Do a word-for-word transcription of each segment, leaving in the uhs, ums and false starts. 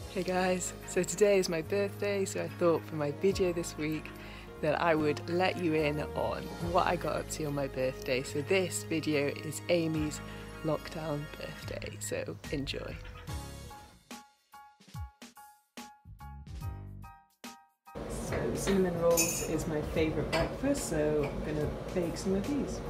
Hey guys, so today is my birthday, so I thought for my video this week that I would let you in on what I got up to on my birthday. So this video is Amy's lockdown birthday, so enjoy. So cinnamon rolls is my favourite breakfast, so I'm going to bake some of these.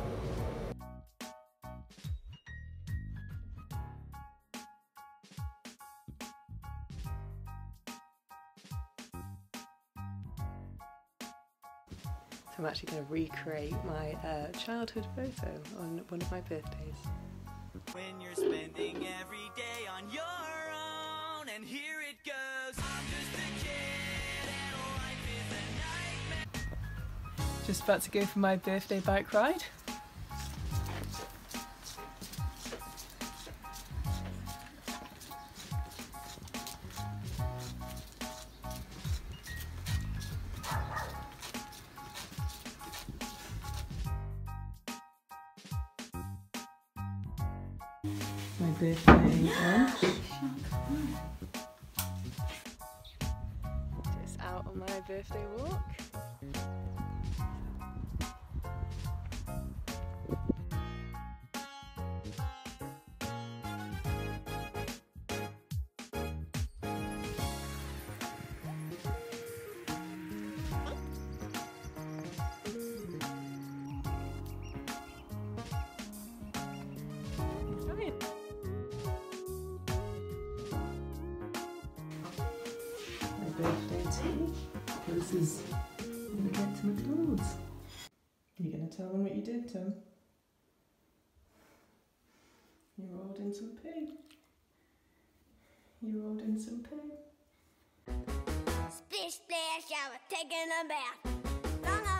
I'm actually going to recreate my uh, childhood photo on one of my birthdays. When you're spending every day on your own, and here it goes. I'm just a kid and life is a nightmare. Just about to go for my birthday bike ride. My birthday lunch. Just out on my birthday walk. Birthday tea. This is when we get to McDonald's. Are you going to tell them what you did, Tim? You rolled in some poo. You rolled in some poo. Splish splash, I was taking a bath. Long